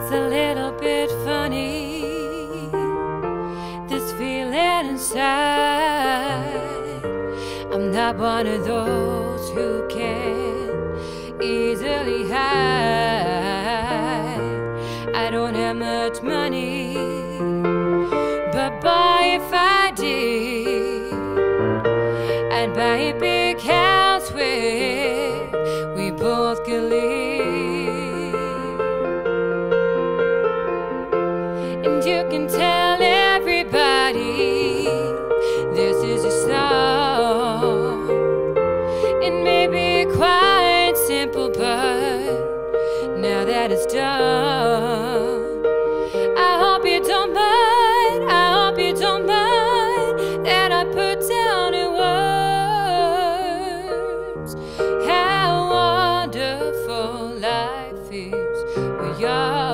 It's a little bit funny, this feeling inside. I'm not one of those who can easily hide. I don't have much money, but boy, if I did, I'd buy a big house where we both could live. And you can tell everybody this is a song. It may be quite simple, but now that it's done, I hope you don't mind, I hope you don't mind that I put down in words how wonderful life is when you're